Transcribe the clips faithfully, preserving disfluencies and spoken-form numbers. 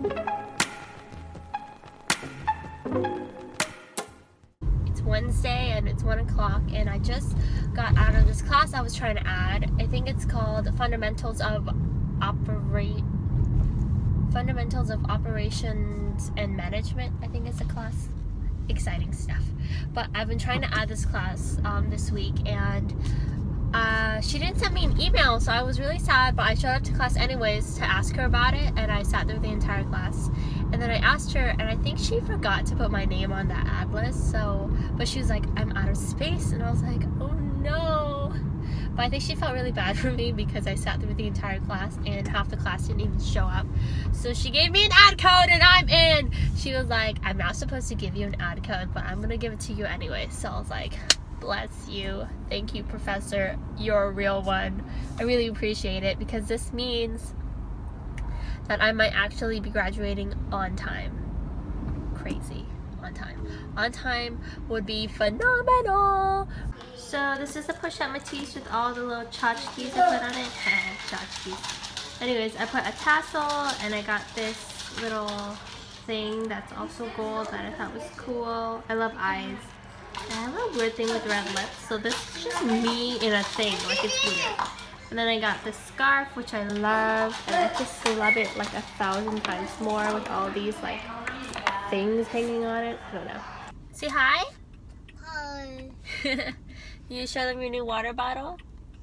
It's Wednesday and it's one o'clock and I just got out of this class I was trying to add. I think it's called Fundamentals of Operate Fundamentals of Operations and Management. I think it's a class. Exciting stuff. But I've been trying to add this class um, this week and uh, she didn't send me an email, so I was really sad, but I showed up to class anyways to ask her about it, and I sat through the entire class. And then I asked her, and I think she forgot to put my name on that ad list, so, but she was like, I'm out of space, and I was like, oh no. But I think she felt really bad for me because I sat through the entire class and half the class didn't even show up. So she gave me an ad code and I'm in. She was like, I'm not supposed to give you an ad code, but I'm gonna give it to you anyway. So I was like, bless you. Thank you, professor. You're a real one. I really appreciate it because this means that I might actually be graduating on time. Crazy. On time. On time would be phenomenal. So this is the Pochette Metis with all the little tchotchkes I put on it. Tchotchkes. Anyways, I put a tassel and I got this little thing that's also gold that I thought was cool. I love eyes. And I have a weird thing with red lips, so this is just me in a thing, like it's weird. And then I got this scarf, which I love, and I just love it like a thousand times more with all these like things hanging on it. I don't know. Say hi. Hi. You show them your new water bottle?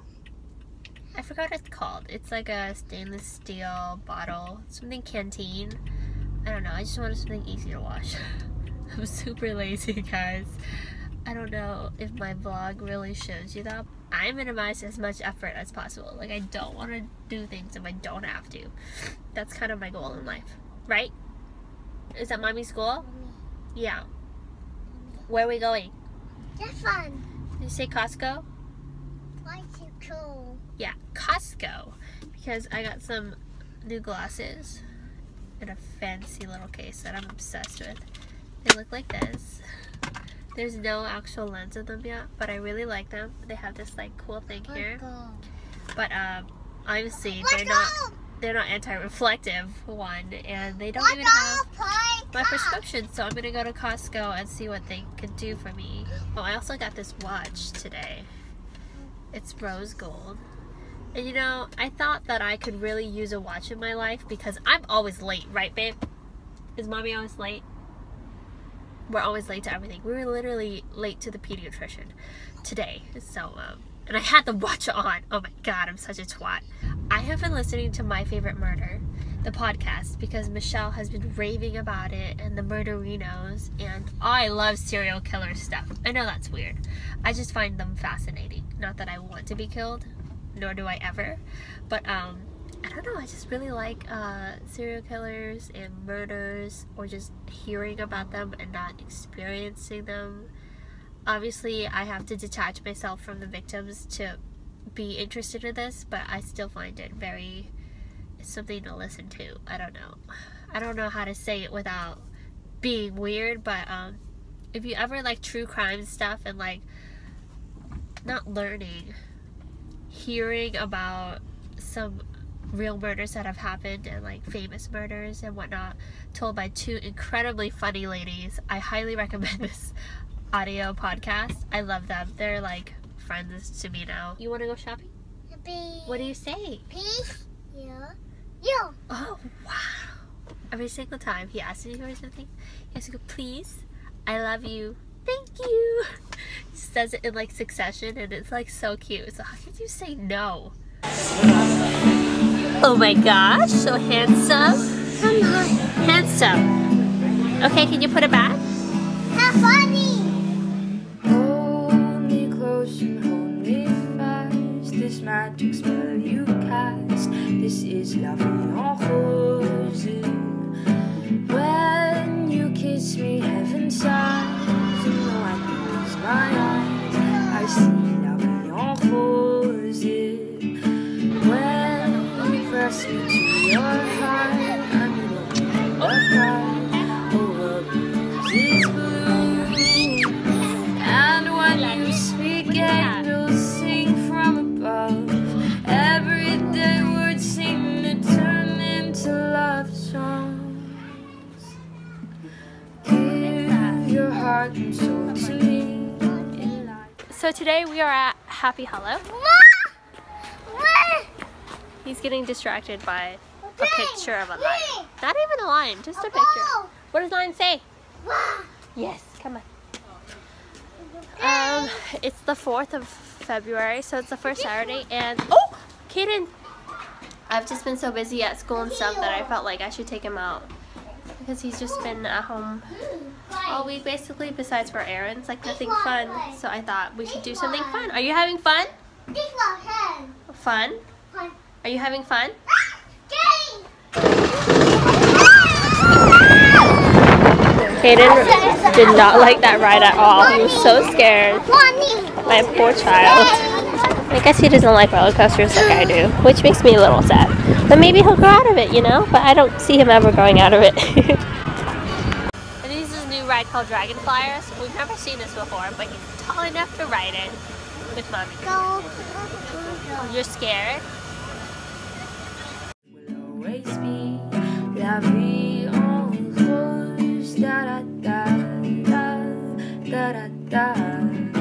I forgot what it's called. It's like a stainless steel bottle. Something Canteen. I don't know. I just wanted something easy to wash. I'm super lazy, guys. I don't know if my vlog really shows you that. I minimize as much effort as possible. Like, I don't want to do things if I don't have to. That's kind of my goal in life. Right? Is that mommy's school? Mommy. Yeah. Where are we going? That's fun. Did you say Costco? Why so cool? Yeah, Costco. Because I got some new glasses in a fancy little case that I'm obsessed with. They look like this. There's no actual lens in them yet, but I really like them. They have this like cool thing here. But um, obviously they're not they're not anti-reflective one, and they don't even have my prescription. So I'm gonna go to Costco and see what they could do for me. Oh, I also got this watch today. It's rose gold. And you know, I thought that I could really use a watch in my life because I'm always late, right, babe? Is mommy always late? We're always late to everything. We were literally late to the pediatrician today. So, um, and I had the watch on. Oh my god, I'm such a twat. I have been listening to My Favorite Murder, the podcast, because Michelle has been raving about it and the murderinos, and I love serial killer stuff. I know that's weird. I just find them fascinating. Not that I want to be killed, nor do I ever, but um, I don't know, I just really like uh, serial killers and murders, or just hearing about them and not experiencing them. Obviously, I have to detach myself from the victims to be interested in this, but I still find it very, it's something to listen to. I don't know. I don't know how to say it without being weird, but um, if you ever like true crime stuff and like, not learning, hearing about some real murders that have happened and like famous murders and whatnot told by two incredibly funny ladies, I highly recommend this audio podcast. I love them. They're like friends to me now. You want to go shopping? Happy. What do you say? Peace. Yeah. Yeah. Oh wow. Every single time he asks me for something, he has to go, please, I love you, thank you. He says it in like succession and it's like so cute. So how can you say no? Oh my gosh, so handsome. Come on. Handsome. Okay, can you put it back? How funny. Hold me close and hold me fast. This magic spell you cast. This is la vie en rose. When you kiss me, heaven sighs. You know I close my eyes. I see la vie en rose. When you press me to your heart, I'm in a apart. Oh, a breeze is blue. And when you speak, angels sing from above. Everyday words seem to turn one soul to me in life. So today we are at Happy Hollow. He's getting distracted by a picture of a lion. Not even a lion, just a picture. What does lion say? Yes, come on. Um, it's the fourth of February, so it's the first Saturday, and oh, Caiden! I've just been so busy at school and stuff that I felt like I should take him out because he's just been at home all week basically, besides for errands, like nothing fun. So I thought we should do something fun. Are you having fun? Fun? Are you having fun? Caiden did not like that ride at all. He was so scared. My poor child. I guess he doesn't like roller coasters like I do, which makes me a little sad. But maybe he'll grow out of it, you know? But I don't see him ever growing out of it. And this is a new ride called Dragon Flyers. We've never seen this before, but he's tall enough to ride it with Mommy. Oh, you're scared? Will always be la vie en rose, da da da da da da da.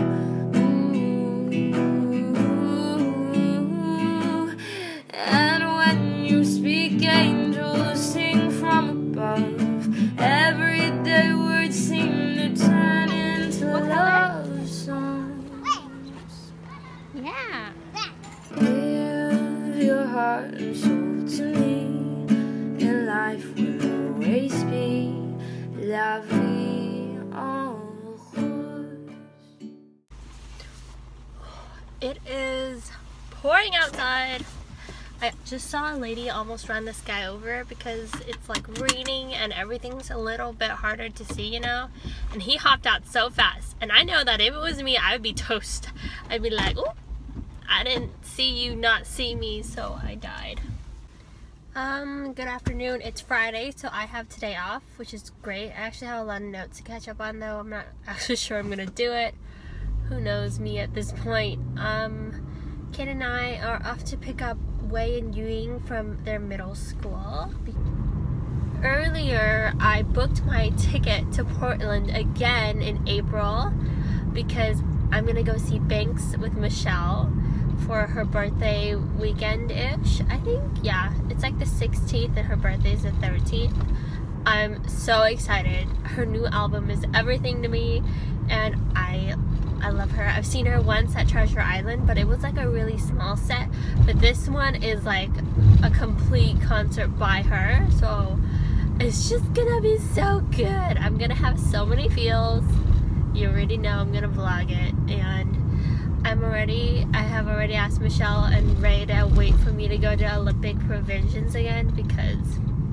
And when you speak, angels sing from above. Everyday words seem to turn into love songs. Yeah. Give your heart and soul to me, and life will always be la vie en rose. It is pouring outside. I just saw a lady almost run this guy over because it's like raining and everything's a little bit harder to see, you know? And he hopped out so fast. And I know that if it was me, I would be toast. I'd be like, oh, I didn't see you not see me, so I died. Um, good afternoon. It's Friday, so I have today off, which is great. I actually have a lot of notes to catch up on, though. I'm not actually sure I'm gonna do it. Who knows me at this point. Um, Caiden and I are off to pick up Wei and Yuying from their middle school. Earlier, I booked my ticket to Portland again in April because I'm gonna go see Banks with Michelle for her birthday weekend-ish, I think. Yeah, it's like the sixteenth and her birthday is the thirteenth. I'm so excited. Her new album is everything to me, and I I love her. I've seen her once at Treasure Island, but it was like a really small set. But this one is like a complete concert by her, so it's just gonna be so good. I'm gonna have so many feels. You already know I'm gonna vlog it, and I'm already, I have already asked Michelle and Ray to wait for me to go to Olympic Provisions again because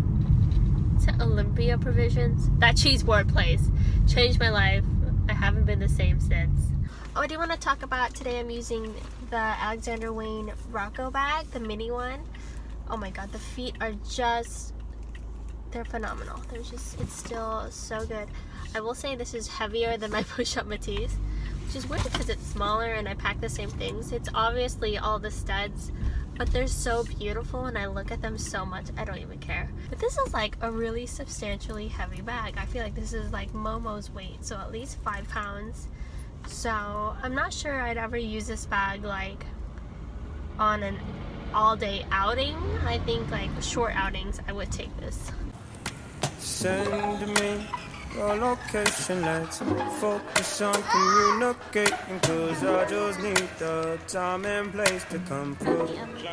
is it Olympia Provisions? That cheese board place changed my life. I haven't been the same since. Oh, I do want to talk about today. I'm using the Alexander Wang Rockie bag, the mini one. Oh my god, the feet are just, they're phenomenal. They're just, it's still so good. I will say this is heavier than my Pochette Metis, which is weird because it's smaller and I pack the same things. It's obviously all the studs, but they're so beautiful and I look at them so much, I don't even care. But this is like a really substantially heavy bag. I feel like this is like Momo's weight, so at least five pounds. So I'm not sure I'd ever use this bag like on an all-day outing. I think like short outings I would take this. Send me your location, let's focus on communicating, cause I just need the time and place to come through.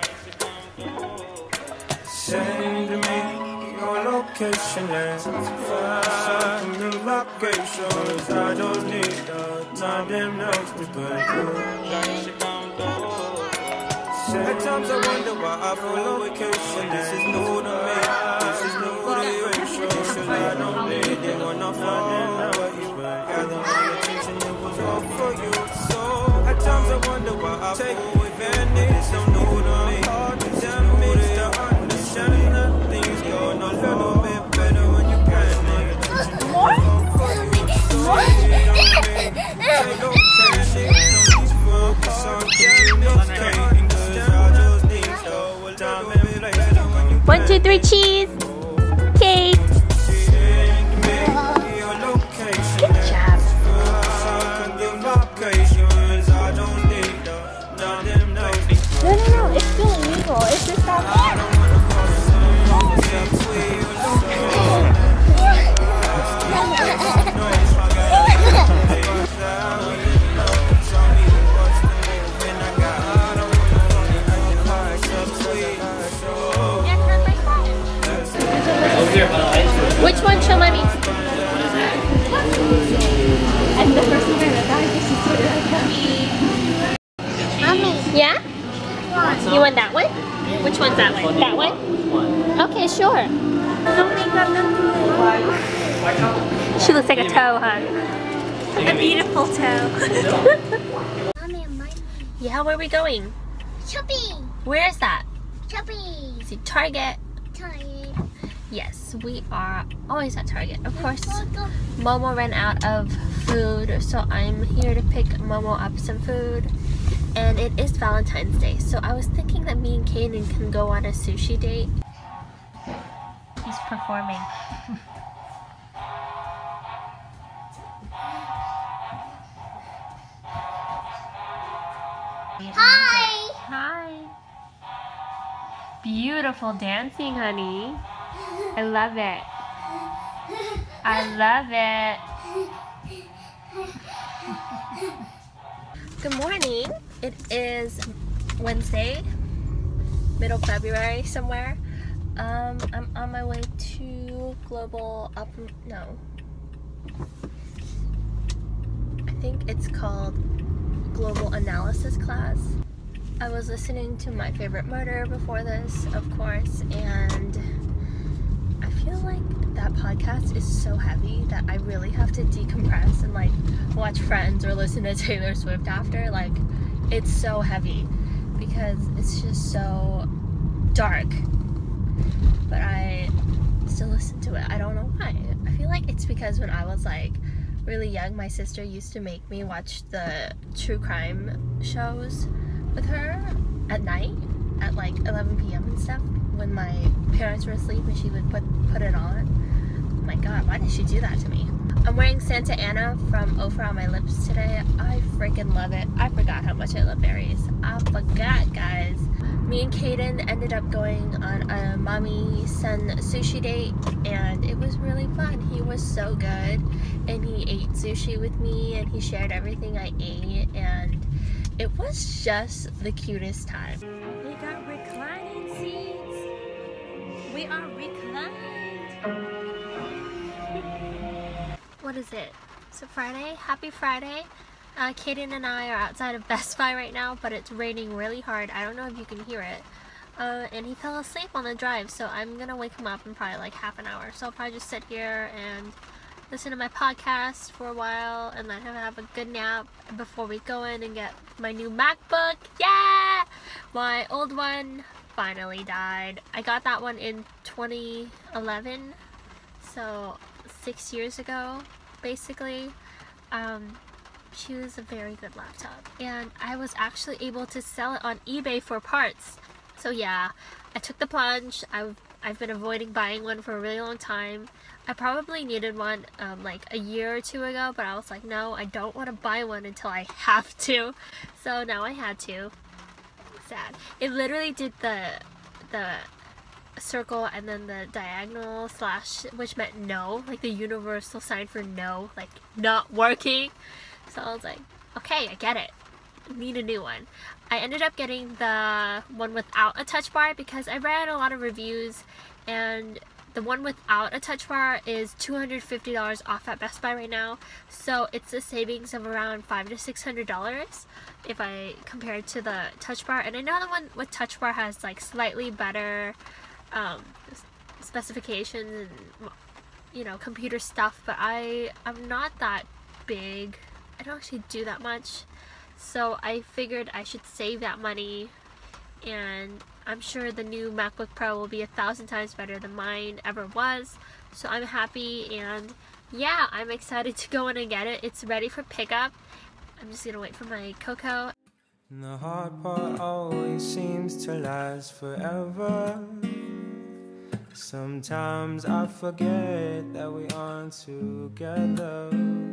Send me your location, let's focus on communication, cause I just need the time and place to come through. At times I wonder why I follow vacation. This is new to me, this is new motivation. I don't need it when I fall for you, but gather my attention, it was all for you. So at times I wonder why I take advantage. It's so new to me, hard to damage to understand that things go a little bit better when you panic. Attention, it was all for you. So it don't mean take no panic. Don't focus on communicating. One, two, three, cheese. Okay. Good job. Which one shall I be? And the first one I Mommy. Yeah? You want that one? Which one's that one? That one? Okay, sure. She looks like a toe, huh? A beautiful toe. Mommy, mommy. Yeah, where are we going? Shopping. Where is that? Shopping. Is it Target? Tired. Yes, we are always at Target. Of course, Momo ran out of food, so I'm here to pick Momo up some food. And it is Valentine's Day, so I was thinking that me and Caiden can go on a sushi date. He's performing. Hi. Hi. Beautiful dancing, honey. I love it. I love it. Good morning. It is Wednesday, middle February somewhere. Um, I'm on my way to Global Up. No. I think it's called Global Analysis class. I was listening to My Favorite Murder before this, of course, and I feel like that podcast is so heavy that I really have to decompress and like watch Friends or listen to Taylor Swift after. Like, it's so heavy because it's just so dark, but I still listen to it. I don't know why. I feel like it's because when I was like really young, my sister used to make me watch the true crime shows with her at night at like eleven p m and stuff when my parents were asleep, and she would put put it on. Oh my god, why did she do that to me? I'm wearing Santa Ana from Oprah on my lips today. I freaking love it. I forgot how much I love berries. I forgot, guys. Me and Caiden ended up going on a mommy-son sushi date, and it was really fun. He was so good, and he ate sushi with me, and he shared everything I ate, and it was just the cutest time. We got reclining seats. We are reclined. What is it? Is it Friday? Happy Friday. Uh, Caiden and I are outside of Best Buy right now, but it's raining really hard. I don't know if you can hear it. Uh, and he fell asleep on the drive, so I'm gonna wake him up in probably like half an hour. So I'll probably just sit here and listen to my podcast for a while and let him have a good nap before we go in and get my new MacBook. Yeah! My old one finally died. I got that one in twenty eleven, so six years ago, basically. Um, she was a very good laptop, and I was actually able to sell it on eBay for parts. So yeah, I took the plunge. I've, I've been avoiding buying one for a really long time. I probably needed one um, like a year or two ago, but I was like, no, I don't want to buy one until I have to. So now I had to. Sad. It literally did the the circle and then the diagonal slash, which meant no, like the universal sign for no, like not working. So I was like, okay, I get it. Need a new one. I ended up getting the one without a touch bar because I read a lot of reviews, and the one without a touch bar is two hundred fifty dollars off at Best Buy right now. So it's a savings of around five to six hundred dollars if I compare it to the touch bar. And I know the one with touch bar has like slightly better um, specifications and, you know, computer stuff, but I I'm not that big. I don't actually do that much, so I figured I should save that money, and I'm sure the new MacBook Pro will be a thousand times better than mine ever was. So I'm happy, and yeah, I'm excited to go in and get it. It's ready for pickup. I'm just gonna wait for my cocoa. And the hard part always seems to last forever. Sometimes I forget that we aren't together.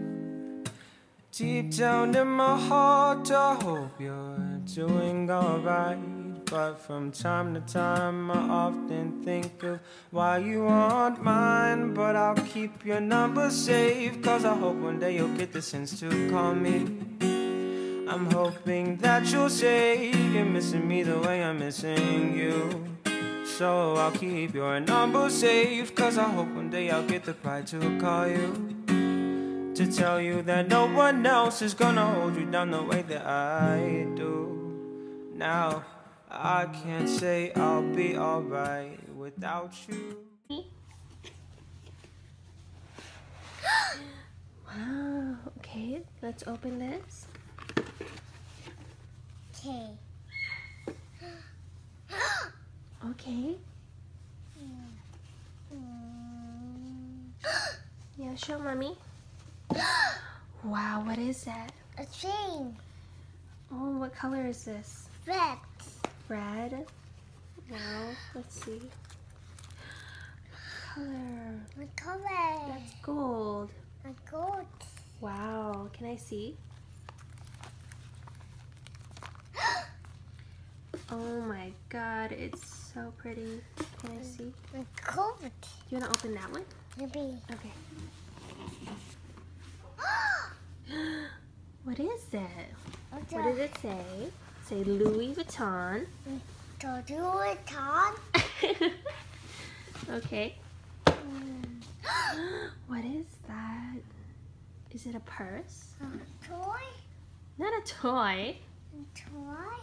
Deep down in my heart, I hope you're doing alright. But from time to time, I often think of why you aren't mine. But I'll keep your number safe, cause I hope one day you'll get the sense to call me. I'm hoping that you'll say you're missing me the way I'm missing you. so I'll keep your number safe. Cause I hope one day I'll get the pride to call you, to tell you that no one else is gonna hold you down the way that I do. Now, I can't say I'll be alright without you. Wow, okay, let's open this. Okay. Okay. Yeah, show mommy. Wow, what is that? A train. Oh, what color is this? Red. Red. Wow, let's see. Color. What color? That's gold. A gold. Wow, can I see? Oh my god, it's so pretty. Can I see? A gold. You wanna open that one? Maybe. Okay. What is it? What does it say? Say Louis Vuitton. To do it on. Okay. What is that? Is it a purse? A toy. Not a toy. A toy.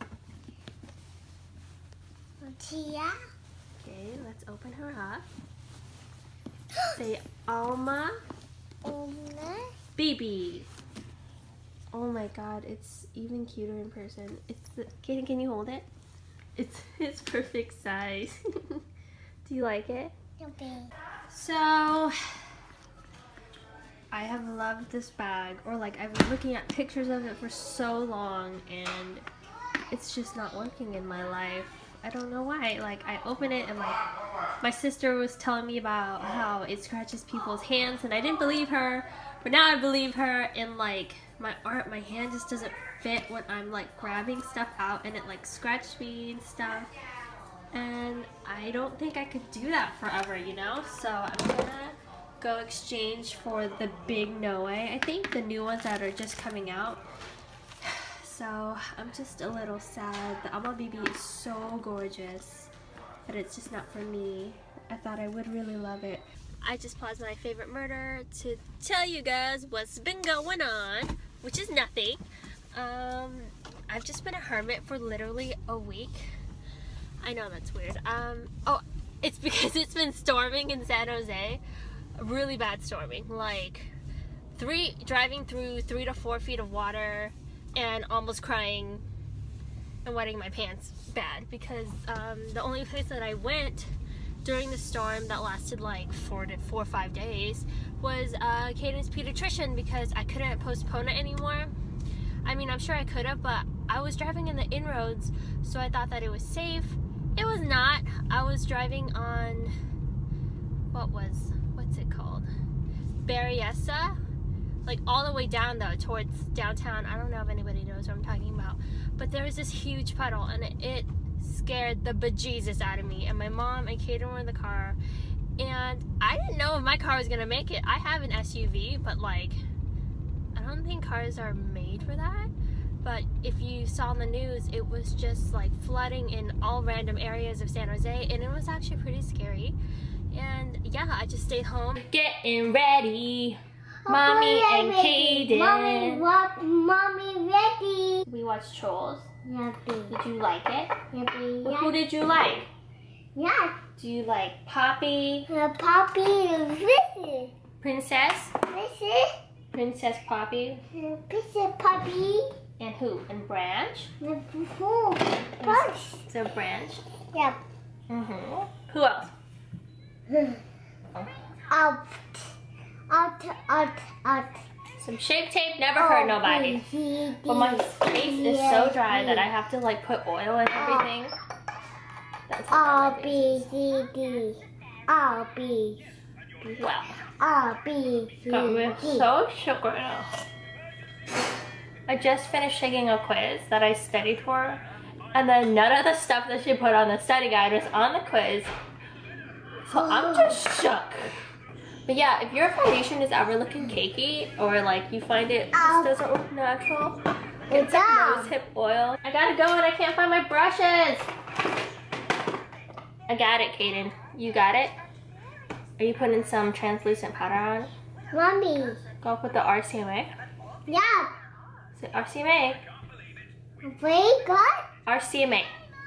A Tia. Okay, let's open her up. Say Alma B B. Oh my god, it's even cuter in person. It's the, can, can you hold it? It's it's perfect size. Do you like it? Okay. So I have loved this bag, or like I've been looking at pictures of it for so long and it's just not working in my life. I don't know why. Like I open it and like my sister was telling me about how it scratches people's hands and I didn't believe her, but now I believe her. And like my art, my hand just doesn't fit when I'm like grabbing stuff out and it like scratched me and stuff. And I don't think I could do that forever, you know? So I'm gonna go exchange for the big Noe, I think, the new ones that are just coming out. So I'm just a little sad. The Alma B B is so gorgeous, but it's just not for me. I thought I would really love it. I just paused my favorite murder to tell you guys what's been going on, which is nothing. Um, I've just been a hermit for literally a week. I know that's weird. Um, oh, it's because it's been storming in San Jose. Really bad storming. Like three, driving through three to four feet of water and almost crying and wetting my pants bad because um, the only place that I went during the storm that lasted like four to four or five days was uh, Caiden's pediatrician because I couldn't postpone it anymore. I mean, I'm sure I could have, but I was driving in the inroads, so I thought that it was safe. It was not. I was driving on, what was, what's it called? Berryessa, like all the way down though towards downtown. I don't know if anybody knows what I'm talking about, but there was this huge puddle and it, it scared the bejesus out of me. And my mom and Caiden were in the car, and I didn't know if my car was gonna make it. I have an S U V, but like, I don't think cars are made for that. But if you saw on the news, it was just like flooding in all random areas of San Jose, and it was actually pretty scary. And yeah, I just stayed home getting ready. Mommy and Caiden. Mommy, what? Mommy ready. We watched Trolls. Yuppie. Did you like it? Yuppie. Well, who did you like? Yeah. Do you like Poppy? The puppy is this. Princess? This is. Princess Poppy? This is puppy. And who? And Branch? The who? Push. So Branch? Yep. Mm-hmm. Who else? Out. Out. Out. Out. Some shape tape never hurt nobody. But my face is so dry that I have to like put oil and everything. That's A B C D. A B. Well, A B C got me D. so shook right now. I just finished taking a quiz that I studied for, and then none of the stuff that she put on the study guide was on the quiz. So I'm just shook. But yeah, if your foundation is ever looking cakey, or like you find it just doesn't look natural, get some rose hip oil. I gotta go and I can't find my brushes. I got it, Caiden. You got it? Are you putting some translucent powder on? Mommy. Go put the R C M A. Yeah. Say R C M A. Very good. R C M A.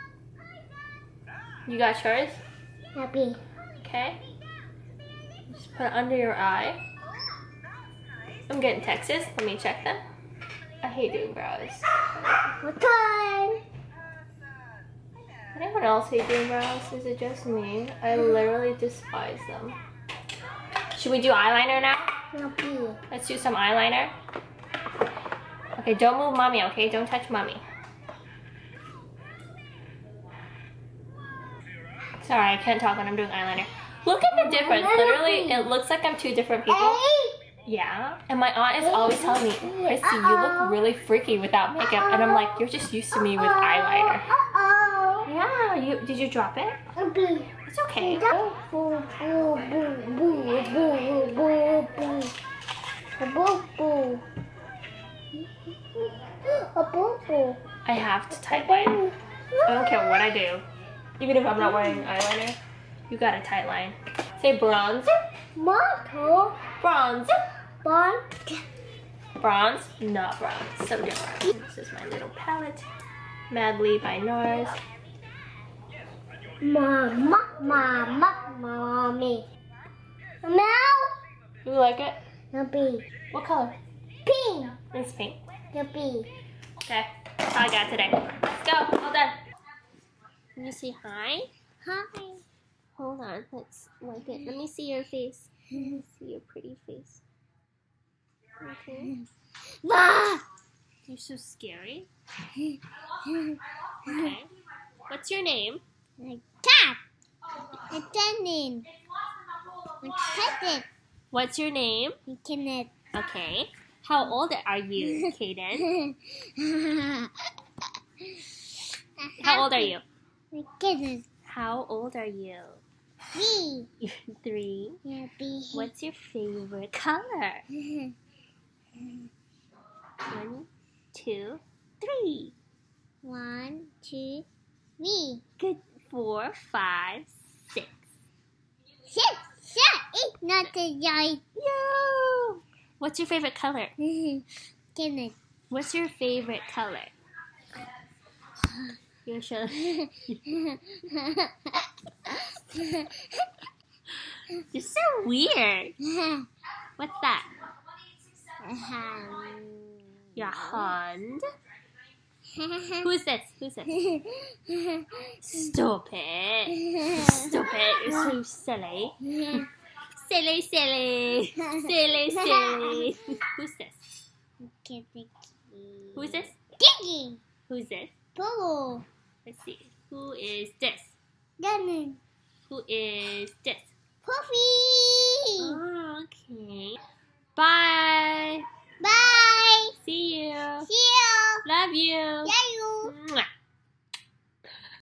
You got yours? Happy. Okay. Just put it under your eye. I'm getting Texas. Let me check them. I hate doing brows. What time? Anyone else hate doing brows? Is it just me? I literally despise them. Should we do eyeliner now? Happy. Let's do some eyeliner. Okay, don't move mommy, okay? Don't touch mommy. Sorry, I can't talk when I'm doing eyeliner. Look at the difference. Literally, it looks like I'm two different people. Yeah, and my aunt is always telling me, Christy, you look really freaky without makeup. And I'm like, you're just used to me with eyeliner. Uh-oh. Yeah, you did you drop it? Happy. It's okay. Boo, boo, boo, boo, boo, boo, boo. A boo, boo. A boo, boo. I have to tight line. I don't care what I do. Even if I'm not wearing eyeliner, you got a tight line. Say bronze. Motto. Bronze. Bond. Bronze. Not bronze. So different. This is my little palette. Madly by NARS. Mama, mama, mommy. Now. You like it? Happy. What color? Pink. It's pink. Happy. Okay. That's all I got today. Let's go. All done. Can you say hi? Hi. Hold on. Let's wipe it. Let me see your face. Let me see your pretty face. Okay. Bah. You're so scary. Okay. What's your name? My cat. Attending. Excited. What's your name? Kenneth. Okay. How old are you, Caiden? How old are you? My Kenneth. How old are you? Three. Three. Happy. What's your favorite color? One, two, three. One, two, three. Good. Four, five, six. Six, seven, eight, nine, ten, nine. Yo! What's your favorite color? Kenneth. What's your favorite color? You should. You're so weird. What's that? Your hand. Who's this? Who's this? Stop it. Stop it. You're so silly. Silly, silly. Silly, silly. Who's this? Kenneth. Who's this? Kiki. Who's this? Poo. Let's see. Who is this? Lemon. Who is this? Puffy. Oh, okay. Bye. Bye. See you. See you. Love you. Yeah.